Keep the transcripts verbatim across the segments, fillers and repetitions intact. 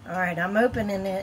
All right, I'm opening it.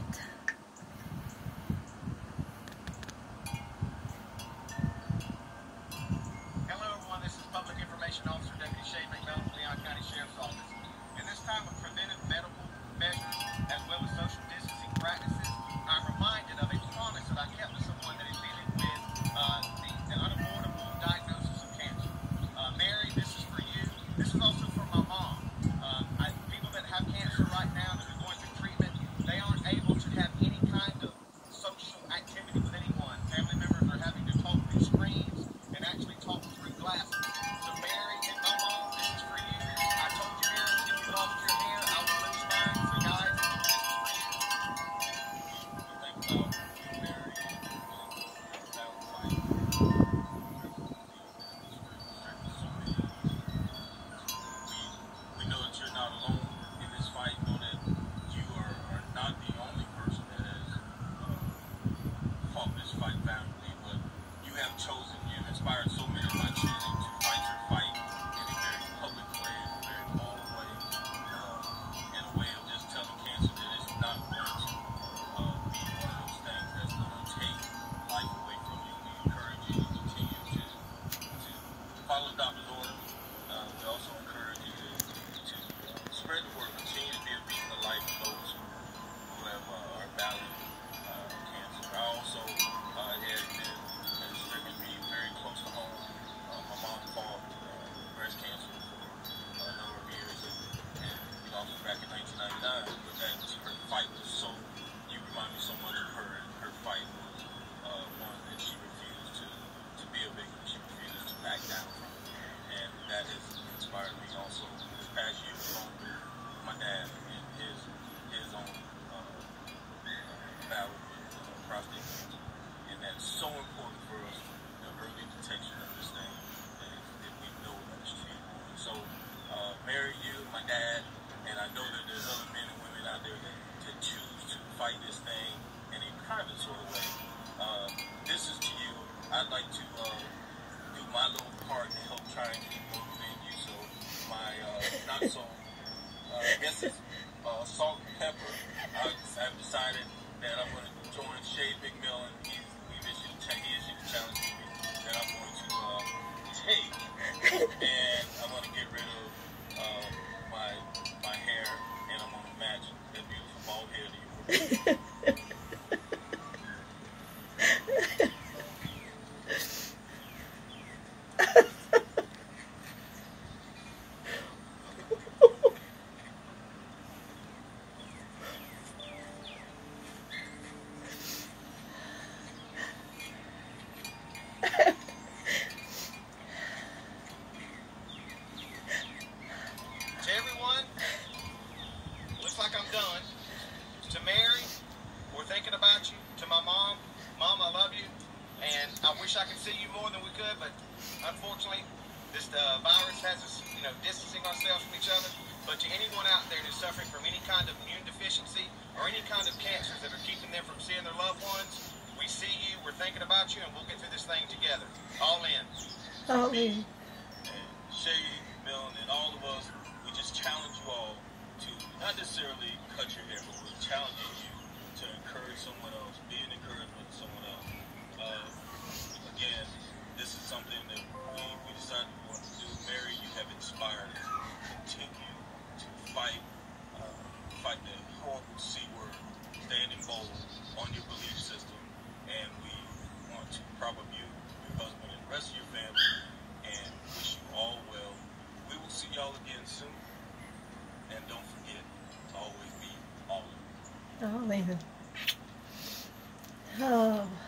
Hello, everyone. This is Public Information Officer Deputy Shane McMillan from Leon County Sheriff's Office. In this time of preventive medical measures as well as social distancing practices, I'm reminded of a promise that I kept to someone that is dealing with uh, the, the unavoidable diagnosis of cancer. Uh, Mary, this is for you. This is also for my mom. Uh, I, people that have cancer right now that are going through treatment, they aren't able to have any kind of social activity with anyone. Family members are having to talk through screens and actually talk through glasses. So Mary and my mom, this is for you. I told you, Mary, if you lost your hair, I will lose mine. So guys, this is for you. We think about you, Mary, and your battle fight. We know that you're not alone in this fight. Know that you are, are not the only person that has uh, fought this fight valiantly, but you have chosen, you've inspired so many by choosing to fight your fight in a very public way, in a very bold way, uh, in a way of just telling cancer that it's not going to uh, be one of those things that's going to take life away from you. We encourage you to continue to, to follow the doctor's orders. Uh, we also encourage you to, to uh, spread the word, continue to be a beacon of light for those who, who have uh, are battling uh, cancer. I also uh, had been uh, stricken me very close to home. Uh, my mom fought uh, breast cancer for a number of years, and, and we lost her back in nineteen ninety-nine. But that her fight was so, you remind me so much of her, and her fight was uh, one that she refused to, to be a victim. She refused to back down from it. And that has inspired me also this past year along with my dad and his his own uh, battle with uh, prostate cancer. And that's so important for us, the early detection of this thing, that, that we know that it's treatable. And so, uh, Mary, you, my dad, and I know that there's other men and women out there that, that choose to fight this thing in a private sort of way. Uh, this is to you. I'd like to uh, do my little part to help try and keep motivating you. So my uh, not so, uh, I guess it's uh, salt and pepper. I, I've decided that I'm going to join Shane McMillan. He's, we've issued, he issued a challenge to me that I'm going to uh, take, and I'm going to get rid of uh, my my hair, and I'm going to match that beautiful bald head of yours. To everyone, looks like I'm done. To Mary, we're thinking about you. To my mom, Mom, I love you. And I wish I could see you more than we could, but unfortunately, this uh, virus has us, you know, distancing ourselves from each other. But to anyone out there who's suffering from any kind of immune deficiency or any kind of cancers that are keeping them from seeing their loved ones, we see you, we're thinking about you, and we'll get through this thing together. All in. All in. And Shane, Millen, and all of us, we just challenge you all to not necessarily cut your hair, but we're challenging you to encourage someone else, be an encouragement to someone else. Uh, again, this is something that we, we decided we wanted to do. Mary, you have inspired us to continue to fight, uh, fight the horrible C word, standing bold on your belief system, and we want to prop up you, your husband, and the rest of your family, and wish you all well. We will see y'all again soon, and don't forget to always be all in. All in. Oh.